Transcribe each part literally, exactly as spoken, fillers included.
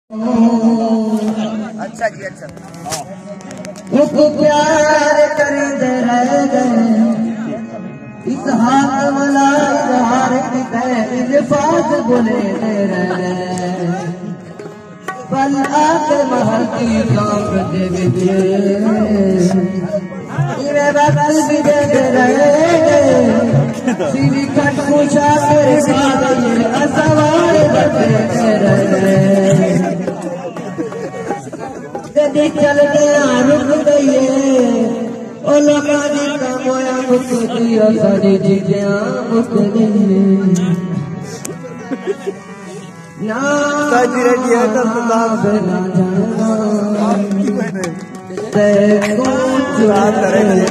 अच्छा जी अच्छा प्यार करते रह गए इस हाथ वाला इजहार इल्फाज बोले रह गए पल आके महती कांप दे विदे मेरे बगल भी दे रहे सीधी कट पूछा तेरे साथ ये असवार बचे रह गए कदी चल गया रुक गई ओ लोका दी कमोया मुक दिया साडी जिंदगियां मुक गई ना साजी रेडी है तो बिना जाना ते कुछ बात करेंगे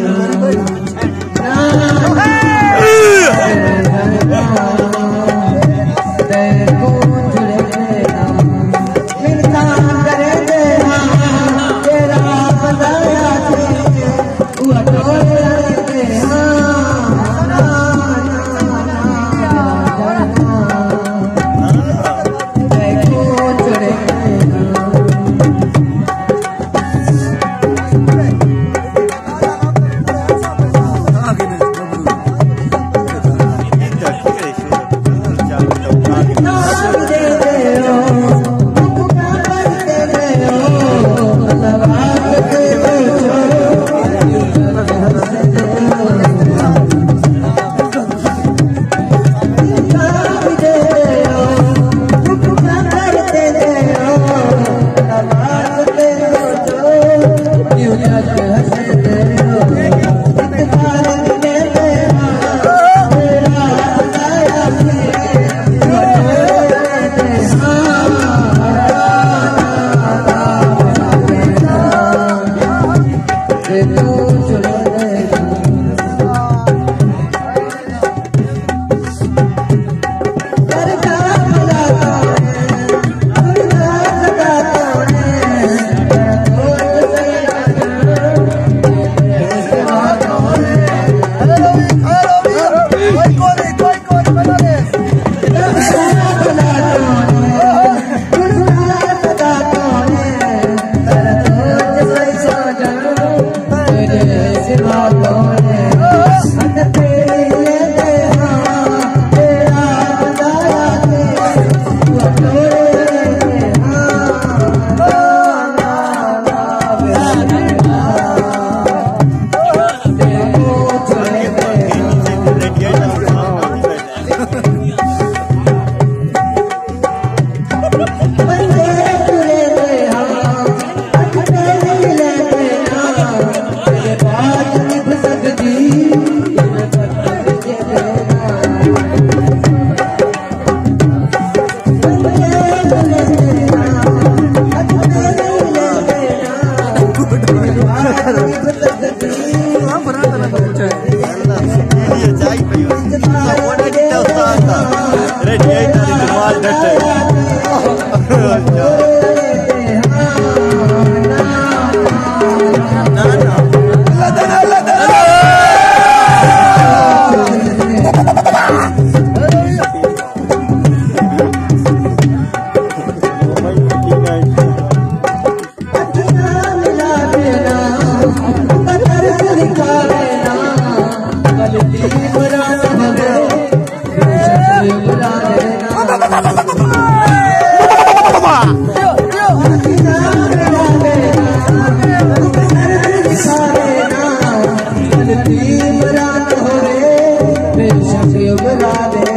रात हो रे